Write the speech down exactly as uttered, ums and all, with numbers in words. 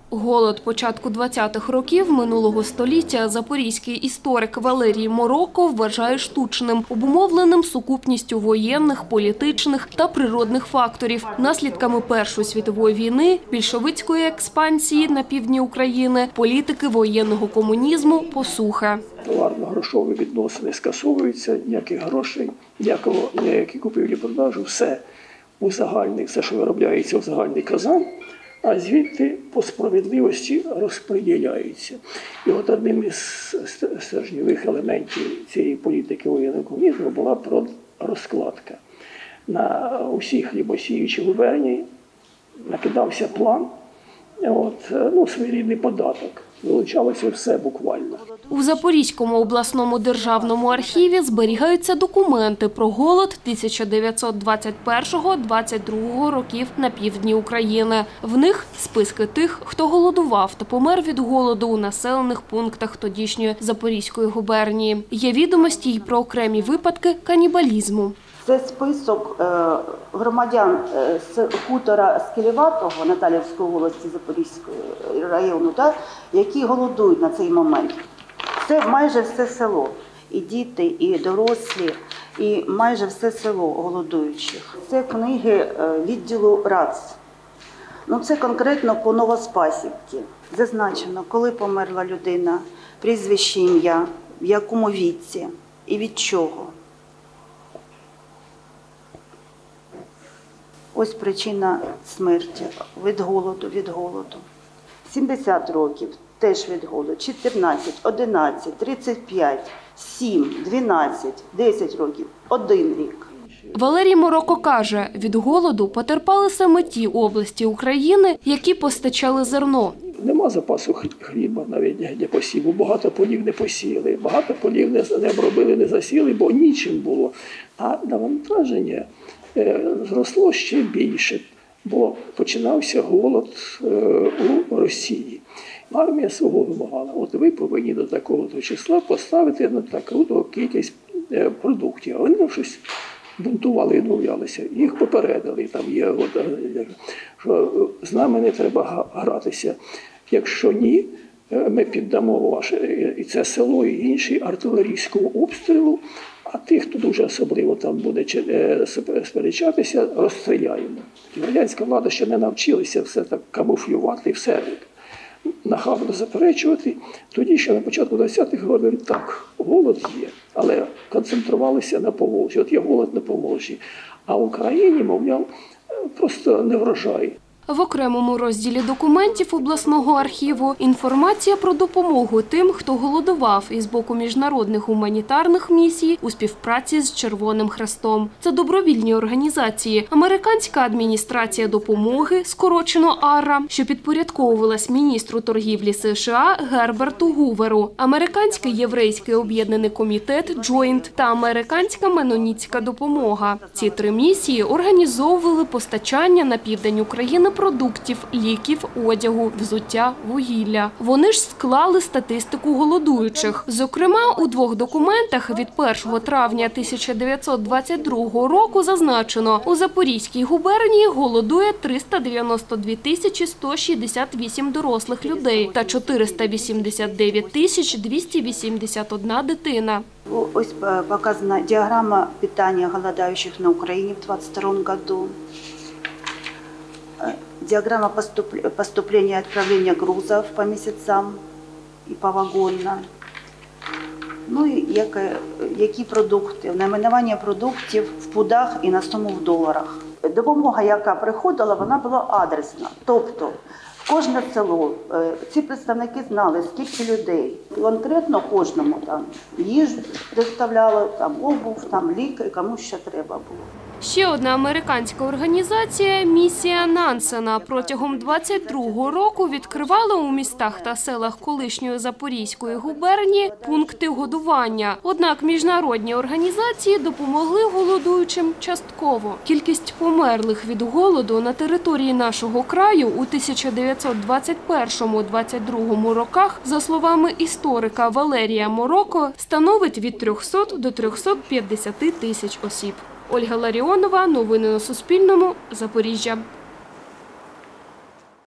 Голод початку двадцятих років минулого століття запорізький історик Валерій Мороко вважає штучним, обумовленим сукупністю воєнних, політичних та природних факторів, наслідками Першої світової війни, більшовицької експансії на півдні України, політики воєнного комунізму, посухи. Товарно-грошові відносини скасовуються, ніяких грошей, ніякого, ніякі купівлі-продажу, все у загальний, все, що виробляється у загальний казан, а звідти по справедливості розподіляються. І от одним із стержневих елементів цієї політики воєнного комунізму була розкладка. На усі хлібосіючі губернії накидався план, от, ну, своєрідний податок. Вилучалося все буквально. У Запорізькому обласному державному архіві зберігаються документи про голод тисяча дев'ятсот двадцять першого - двадцять другого років на півдні України. В них списки тих, хто голодував та помер від голоду у населених пунктах тодішньої Запорізької губернії. Є відомості й про окремі випадки канібалізму. Це список громадян з хутора Скелеватого Наталівської волості Запорізького району, які голодують на цей момент. Це майже все село. І діти, і дорослі, і майже все село голодуючих. Це книги відділу РАЦ. Ну, це конкретно по Новоспасівці. Зазначено, коли померла людина, прізвище, ім'я, в якому віці і від чого. Ось причина смерті – від голоду, від голоду. сімдесят років – теж від голоду. чотирнадцять, одинадцять, тридцять п'ять, сім, дванадцять, десять років – один рік. Валерій Мороко каже, від голоду потерпали саме ті області України, які постачали зерно. Нема запасу хліба навіть для посіву, багато полів не посіяли, багато полів не обробили, не засіяли, бо нічим було. А навантаження зросло ще більше, бо починався голод у Росії. Армія свого вимагала, от ви повинні до такого числа поставити на таку кількість продуктів. А вони щось бунтували і відмовлялися. Їх попередили, там є, от, що з нами не треба гратися. Якщо ні, ми піддамо ваше і це село, і інші артилерійського обстрілу, а тих, хто дуже особливо там буде сперечатися, розстріляємо. Радянська влада ще не навчилася все так камуфлювати, все нахабно заперечувати. Тоді ще на початку двадцятих говорили, так, голод є, але концентрувалися на Поволжі. От є голод на Поволжі. А в Україні, мовляв, просто не врожай. В окремому розділі документів обласного архіву інформація про допомогу тим, хто голодував із боку міжнародних гуманітарних місій у співпраці з Червоним Хрестом. Це добровільні організації. Американська адміністрація допомоги, скорочено АРА, що підпорядковувалась міністру торгівлі США Герберту Гуверу, Американський єврейський об'єднаний комітет Джойнт та Американська менонітська допомога. Ці три місії організовували постачання на південь України продуктів, ліків, одягу, взуття, вугілля. Вони ж склали статистику голодуючих. Зокрема, у двох документах від першого травня тисяча дев'ятсот двадцять другого року зазначено, у Запорізькій губернії голодує триста дев'яносто дві тисячі сто шістдесят вісім дорослих людей та чотириста вісімдесят дев'ять тисяч двісті вісімдесят одна дитина. Ось показана діаграма питання голодаючих на Україні в двадцять другому році. Диаграмма поступления и отправления грузов по месяцам и повагонно. Ну і які продукти, найменування продуктів в пудах і на суму в доларах. Допомога, яка приходила, вона була адресна. Тобто в кожне село ці представники знали, скільки людей. Конкретно кожному там їжу доставляли, там обув, там ліки, кому що треба було. Ще одна американська організація «Місія Нансена» протягом двадцять другого року відкривала у містах та селах колишньої Запорізької губернії пункти годування. Однак міжнародні організації допомогли голодуючим частково. Кількість померлих від голоду на території нашого краю у тисяча дев'ятсот двадцять першому - двадцять другому роках, за словами історика Валерія Мороко, становить від трьохсот до трьохсот п'ятдесяти тисяч осіб. Ольга Ларіонова, новини на Суспільному, Запоріжжя.